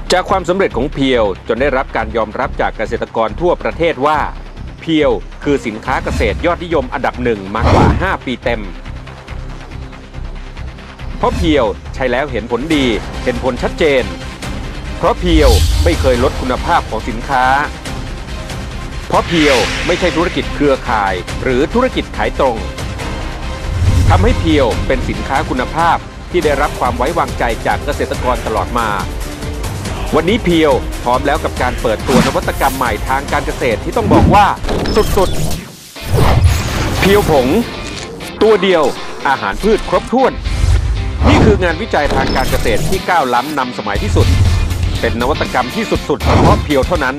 จากความสำเร็จของเพียวจนได้รับการยอมรับจากเกษตรกรทั่วประเทศว่าเพียวคือสินค้าเกษตรยอดนิยมอันดับหนึ่งมากว่า5 ปีเต็มเพราะเพียวใช้แล้วเห็นผลดีเห็นผลชัดเจนเพราะเพียวไม่เคยลดคุณภาพของสินค้าเพราะเพียวไม่ใช่ธุรกิจเครือข่ายหรือธุรกิจขายตรงทำให้เพียวเป็นสินค้าคุณภาพที่ได้รับความไว้วางใจจากเกษตรกรตลอดมาวันนี้เพียวพร้อมแล้วกับการเปิดตัวนวัตกรรมใหม่ทางการเกษตรที่ต้องบอกว่าสุดๆเพียวผงตัวเดียวอาหารพืชครบถ้วนนี่คืองานวิจัยทางการเกษตรที่ก้าวล้ำนำสมัยที่สุดเป็นนวัตกรรมที่สุดๆเฉพาะเพียวเท่านั้น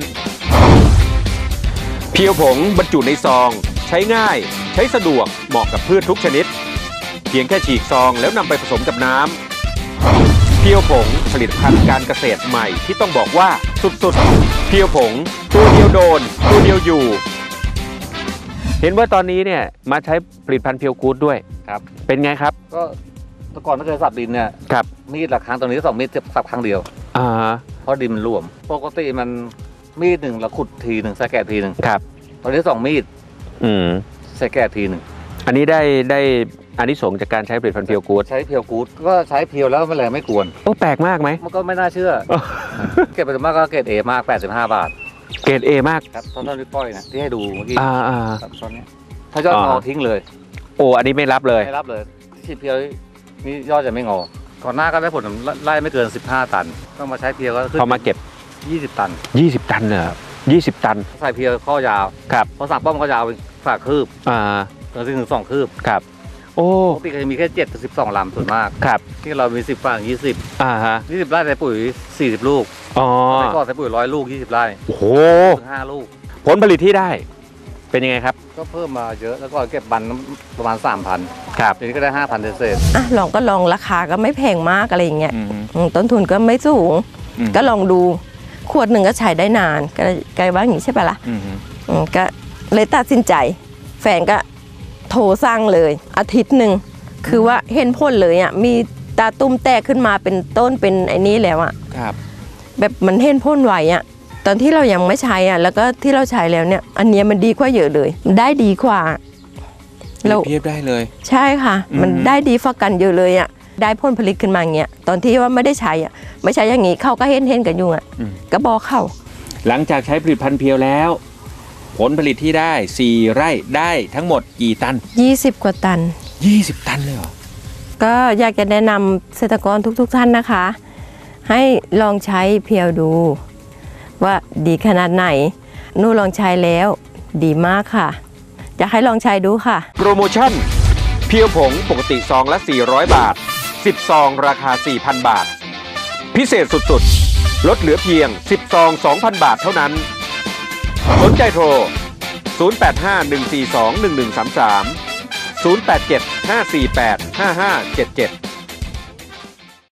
เพียวผงบรรจุในซองใช้ง่ายใช้สะดวกเหมาะกับพืชทุกชนิดเพียงแค่ฉีกซองแล้วนำไปผสมกับน้ำเพียวผงผลิตภัณฑ์การเกษตรใหม่ที่ต้องบอกว่าสุดๆเพียวผงตัวเดียวโดนตัวเดียวอยู่เห็นว่าตอนนี้เนี่ยมาใช้ผลิตภัณฑ์เพียวกู๊ดด้วยครับเป็นไงครับก็แต่ก่อนถ้าเคยสับดินเนี่ยครับมีดละครั้งตอนนี้2 มีดสับครั้งเดียวเพราะดินมันร่วมปกติมันมีดหนึ่งเราขุดทีหนึ่งใส่แกะทีหนึ่งครับตอนนี้2 มีดใส่แกะทีหนึ่งอันนี้ได้อานิสงส์จากการใช้ผลิตภัณฑ์เพียวกู๊ดใช้เพียวกู๊ดก็ใช้เพียวแล้วแมลงไม่กวนโอ้แปลกมากไหมมันก็ไม่น่าเชื่อเก็บไปมากก็เกรด A มาก85 บาทเกรด A มากครับตอนที่ป้อยนะที่ให้ดูเมื่อกี้ตอนนี้ถ้ายอดงอทิ้งเลยโอ้อันนี้ไม่รับเลยที่เพียวนี่ยอดจะไม่งอก่อนหน้าก็ได้ผลไล่ไม่เกิน15 ตันต้องมาใช้เพียวก็ขึ้นพอมาเก็บ 20 ตัน 20 ตันเหรอ20 ตันใส่เพียวข้อยาวครับพอสั่งป้อมก็ยาวฝากคืบถึง2 คืบครับโอ้ปกติจะมีแค่7 ถึง 12 ลำส่วนมากครับที่เรามี10 ฝาก20 ฮะ 20 ไร่ใส่ปุ๋ย40 ลูกไม่ก็ใส่ปุ๋ย100 ลูก20 ไร่โอ้โหถึง5 ลูกผลผลิตที่ได้เป็นยังไงครับก็เพิ่มมาเยอะแล้วก็เก็บบันประมาณ 3,000 ครับทีนี้ก็ได้ 5,000 เศษลองราคาก็ไม่แพงมากอะไรอย่างเงี้ยต้นทุนก็ไม่สูงก็ลองดูขวดหนึ่งก็ใช้ได้นานก็ไกลว่าอย่างนี้ใช่ปะล่ะก็เลยตัดสินใจแฟนก็โทรสั่งเลยอาทิตย์หนึ่งคือว่าเห็นผลเลยอ่ะมีตาตุ้มแตกขึ้นมาเป็นต้นเป็นไอ้นี้แล้วอ่ะครับแบบมันเห็นผลไวอ่ะตอนที่เรายังไม่ใช้อ่ะแล้วก็ที่เราใช้แล้วเนี่ยอันนี้มันดีกว่าเยอะเลยได้ดีกว่าเราเทียบได้เลยใช่ค่ะมันได้ดีฟ้ากันเยอะเลยอ่ะได้ผลผลิตขึ้นมาอย่างเงี้ยตอนที่ว่าไม่ได้ใช้อ่ะไม่ใช้อย่างงี้เขาก็เห็นกันอยู่อ่ะก็บอกเขาหลังจากใช้ผลิตภัณฑ์เพียวแล้วผลผลิตที่ได้4 ไร่ได้ทั้งหมดกี่ตัน 20 กว่าตัน 20 ตันเลยเหรอก็อยากจะแนะนำเกษตรกรทุกท่านนะคะให้ลองใช้เพียวดูว่าดีขนาดไหนหนูลองใช้แล้วดีมากค่ะอยากให้ลองใช้ดูค่ะโปรโมชั่นเพียวผงปกติซองละ400 บาท10 ซองราคา 4,000 บาทพิเศษสุดๆลดเหลือเพียง10 ซอง 2,000 บาทเท่านั้นสนใจโทร 0851421133 087 548 5577